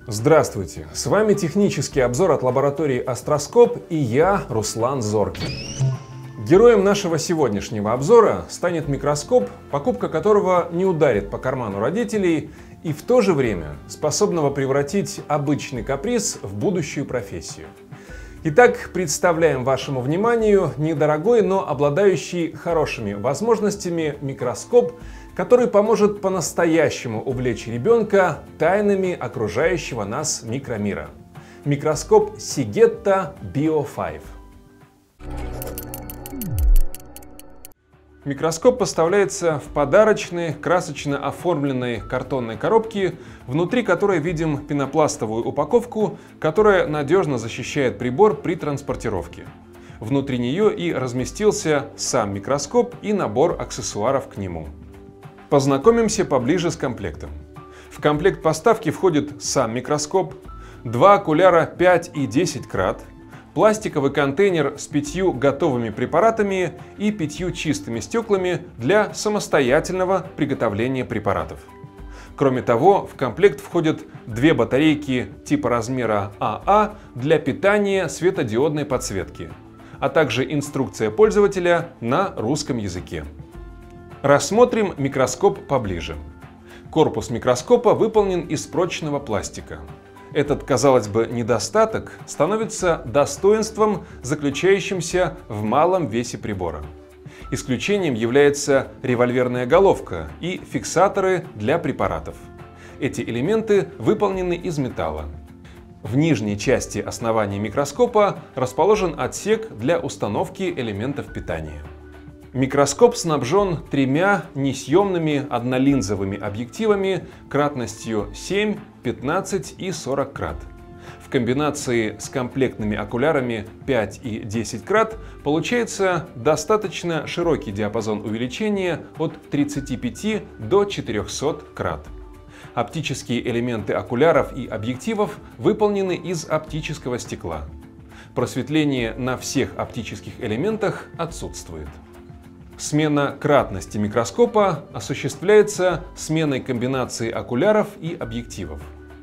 Здравствуйте! С вами технический обзор от лаборатории Астроскоп и я, Руслан Зоркин. Героем нашего сегодняшнего обзора станет микроскоп, покупка которого не ударит по карману родителей и в то же время способного превратить обычный каприз в будущую профессию. Итак, представляем вашему вниманию недорогой, но обладающий хорошими возможностями микроскоп, который поможет по-настоящему увлечь ребенка тайнами окружающего нас микромира. Микроскоп Sigetta Bio 5. Микроскоп поставляется в подарочной, красочно оформленной картонной коробке, внутри которой видим пенопластовую упаковку, которая надежно защищает прибор при транспортировке. Внутри нее и разместился сам микроскоп и набор аксессуаров к нему. Познакомимся поближе с комплектом. В комплект поставки входит сам микроскоп, два окуляра 5 и 10 крат, пластиковый контейнер с 5 готовыми препаратами и 5 чистыми стеклами для самостоятельного приготовления препаратов. Кроме того, в комплект входят две батарейки типа размера АА для питания светодиодной подсветки, а также инструкция пользователя на русском языке. Рассмотрим микроскоп поближе. Корпус микроскопа выполнен из прочного пластика. Этот, казалось бы, недостаток становится достоинством, заключающимся в малом весе прибора. Исключением является револьверная головка и фиксаторы для препаратов. Эти элементы выполнены из металла. В нижней части основания микроскопа расположен отсек для установки элементов питания. Микроскоп снабжен тремя несъемными однолинзовыми объективами кратностью 7, 15 и 40 крат. В комбинации с комплектными окулярами 5 и 10 крат получается достаточно широкий диапазон увеличения от 35 до 400 крат. Оптические элементы окуляров и объективов выполнены из оптического стекла. Просветление на всех оптических элементах отсутствует. Смена кратности микроскопа осуществляется сменой комбинации окуляров и объективов.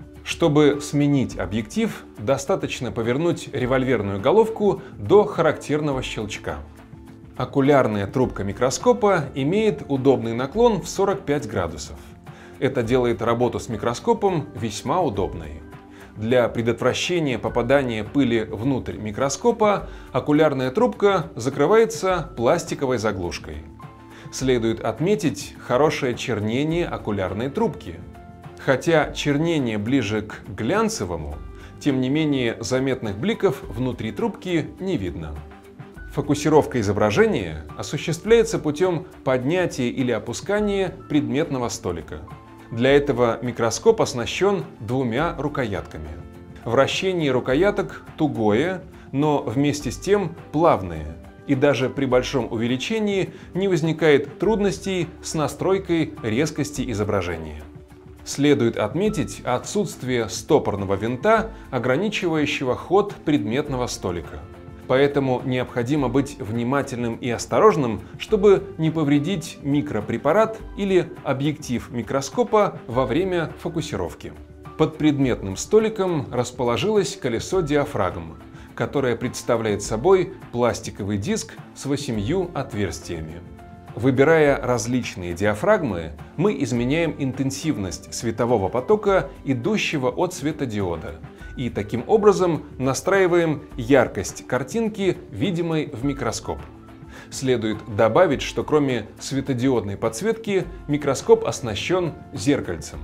Чтобы сменить объектив, достаточно повернуть револьверную головку до характерного щелчка. Окулярная трубка микроскопа имеет удобный наклон в 45 градусов. Это делает работу с микроскопом весьма удобной. Для предотвращения попадания пыли внутрь микроскопа окулярная трубка закрывается пластиковой заглушкой. Следует отметить хорошее чернение окулярной трубки. Хотя чернение ближе к глянцевому, тем не менее заметных бликов внутри трубки не видно. Фокусировка изображения осуществляется путем поднятия или опускания предметного столика. Для этого микроскоп оснащен двумя рукоятками. Вращение рукояток тугое, но вместе с тем плавное, и даже при большом увеличении не возникает трудностей с настройкой резкости изображения. Следует отметить отсутствие стопорного винта, ограничивающего ход предметного столика. Поэтому необходимо быть внимательным и осторожным, чтобы не повредить микропрепарат или объектив микроскопа во время фокусировки. Под предметным столиком расположилось колесо диафрагм, которое представляет собой пластиковый диск с 8 отверстиями. Выбирая различные диафрагмы, мы изменяем интенсивность светового потока, идущего от светодиода, и таким образом настраиваем яркость картинки, видимой в микроскоп. Следует добавить, что кроме светодиодной подсветки микроскоп оснащен зеркальцем.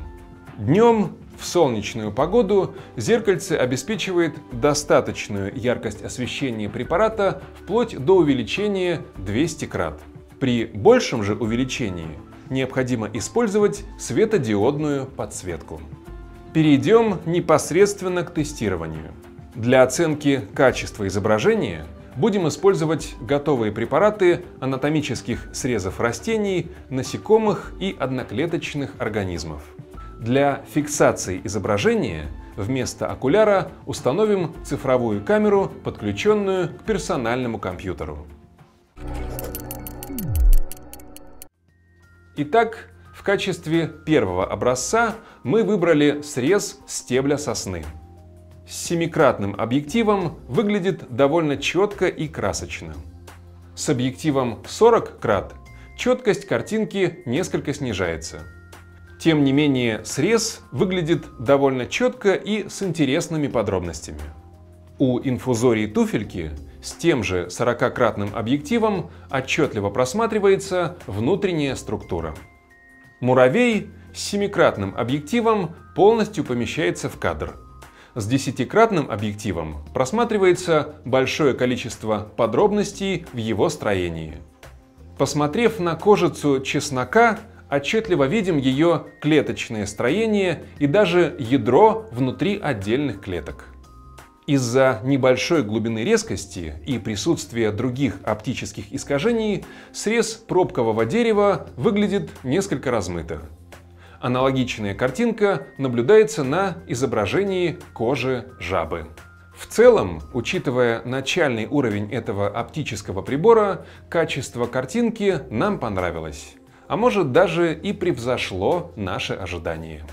Днем в солнечную погоду зеркальце обеспечивает достаточную яркость освещения препарата вплоть до увеличения 200 крат. При большем же увеличении необходимо использовать светодиодную подсветку. Перейдем непосредственно к тестированию. Для оценки качества изображения будем использовать готовые препараты анатомических срезов растений, насекомых и одноклеточных организмов. Для фиксации изображения вместо окуляра установим цифровую камеру, подключенную к персональному компьютеру. Итак, в В качестве первого образца мы выбрали срез стебля сосны. С 7-кратным объективом выглядит довольно четко и красочно. С объективом 40 крат четкость картинки несколько снижается. Тем не менее, срез выглядит довольно четко и с интересными подробностями. У инфузории туфельки с тем же 40-кратным объективом отчетливо просматривается внутренняя структура. Муравей с 7-кратным объективом полностью помещается в кадр. С 10-кратным объективом просматривается большое количество подробностей в его строении. Посмотрев на кожицу чеснока, отчетливо видим ее клеточное строение и даже ядро внутри отдельных клеток. Из-за небольшой глубины резкости и присутствия других оптических искажений срез пробкового дерева выглядит несколько размыто. Аналогичная картинка наблюдается на изображении кожи жабы. В целом, учитывая начальный уровень этого оптического прибора, качество картинки нам понравилось, а может даже и превзошло наши ожидания.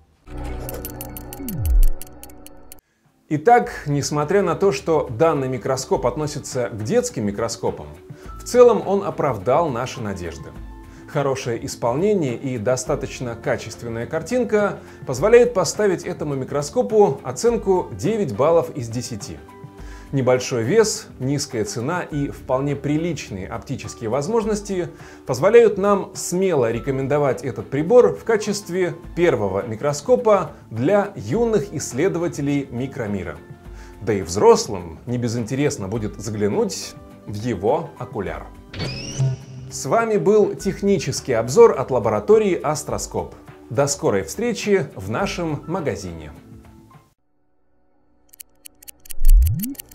Итак, несмотря на то, что данный микроскоп относится к детским микроскопам, в целом он оправдал наши надежды. Хорошее исполнение и достаточно качественная картинка позволяет поставить этому микроскопу оценку 9 баллов из 10. Небольшой вес, низкая цена и вполне приличные оптические возможности позволяют нам смело рекомендовать этот прибор в качестве первого микроскопа для юных исследователей микромира. Да и взрослым не безинтересно будет заглянуть в его окуляр. С вами был технический обзор от лаборатории Астроскоп. До скорой встречи в нашем магазине.